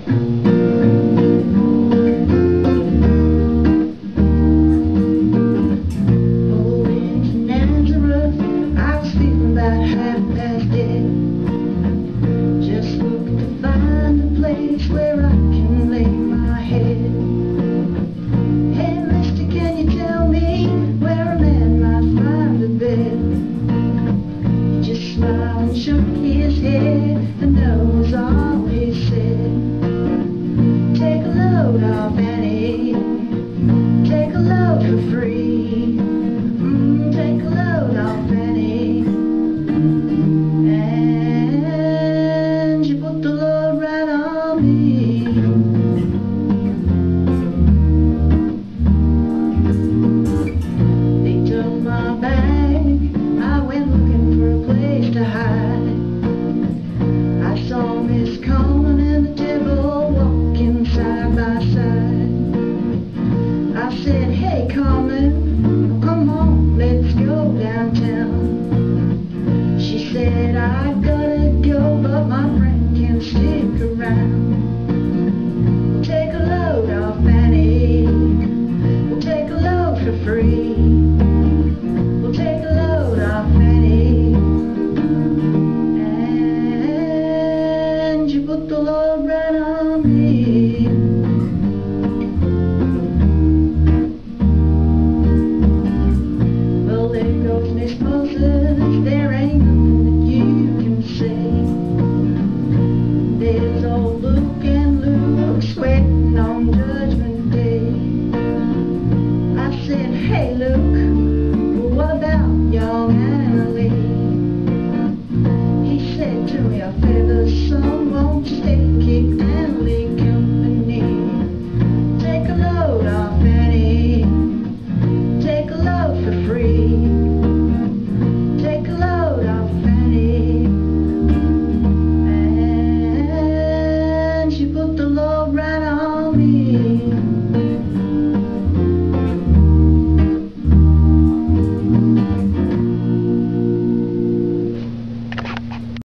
Where I can lay my head. Hey mister, can you tell me where a man might find a bed? He just smiled and shook his head, and that was all he said. Take a load off Annie, take a load for free. Take a load off Annie, and you put the load right on me. They took my bag, I went looking for a place to hide. I saw Miss Coleman and the devil walking side by side. I said, hey Coleman, come on, let's go downtown. She said, I gotta go, but my friend can stick around. We'll take a load off Annie, we'll take a load for free. We'll take a load off Annie, and you put the load right on me. Well, there goes Miss Moses, there ain't nothing that you can say. There's old Luke and Luke sweating on Judgment Day. I said, hey Luke, what about young Annalie? He said to me, I feather son, won't you stay kicked